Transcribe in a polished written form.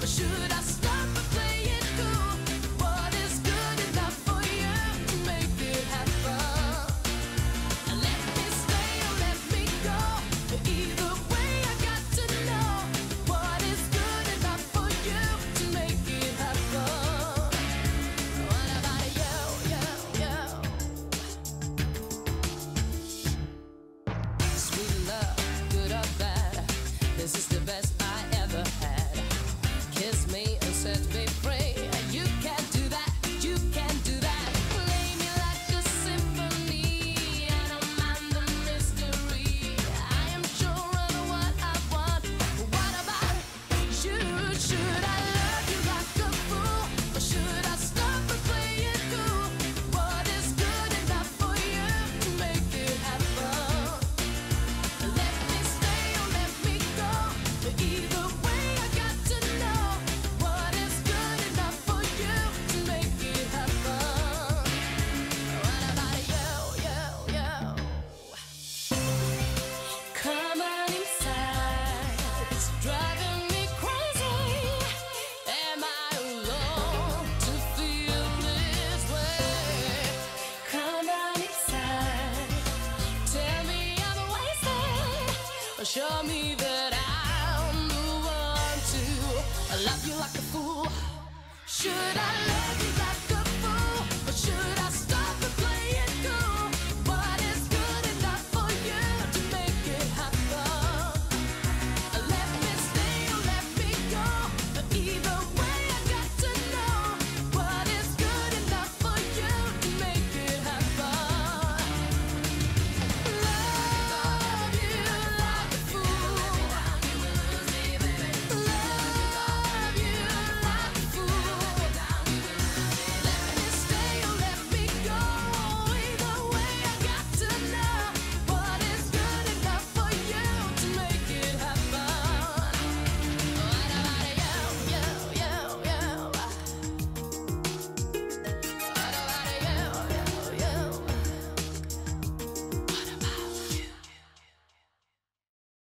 should I stop and play it cool? What is good enough for you to make it happen? Let me stay or let me go. Either way, I got to know what is good enough for you to make it happen. What about you, you, you? Sweet love, good or bad, this is the best I ever had. Kiss me and set me free. You can't do that, you can't do that. Play me like a symphony. I don't mind the mystery. I am sure of what I want. What about you? Should I love you like a fool, or should I stop and play it cool? What is good enough for you to make it happen? Let me stay or let me go. Either way, I got to know what is good enough for you to make it happen. What about you, you, you? Come on inside, it's driving me crazy. Am I alone to feel this way? Come on inside, tell me I'm wasted, or show me that I'm the one to love you like a fool. Should I love you